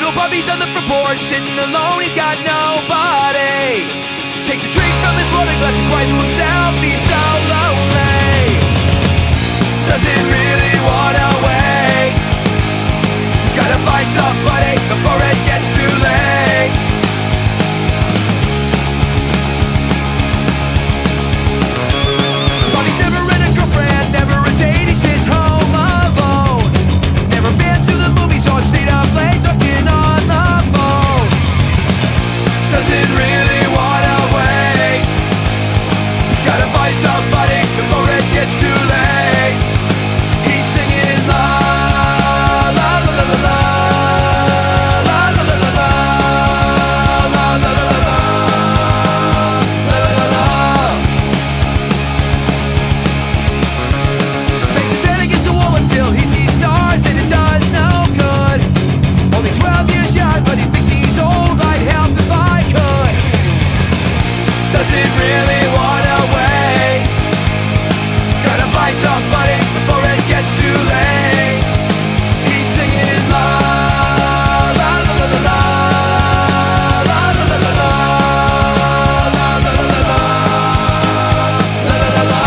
Little Bobby's on the floorboard, sitting alone, he's got nobody. Takes a drink from his water glass and cries to himself, he's so lonely. Doesn't really wanna wait, he's gotta find somebody before it gets too late. Bobby's never had a girlfriend, never a date, he sits home alone. Never been to the movies or stayed up late talking on the phone. Doesn't really wanna wait, he's gotta find somebody before it gets too late. He's singing la la la la la la la la la la la la la la la la. Makes his head against the wall until he sees stars and it does no good. Only 12 years young, but he thinks he's old. I'd help if I could. Doesn't really wanna wait, gotta find somebody before it gets too late. He's singing la la la la la la la la la la la la la la la la la.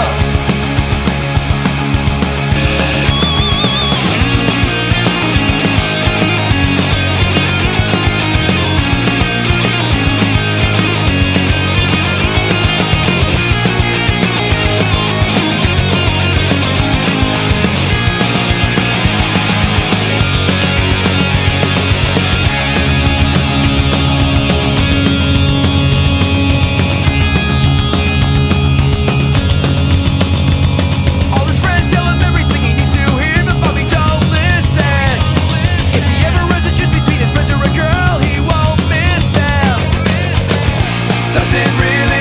All his friends tell him everything he needs to hear, but Bobby don't listen. If he ever has to choose between his friends or a girl, he won't miss them. Doesn't really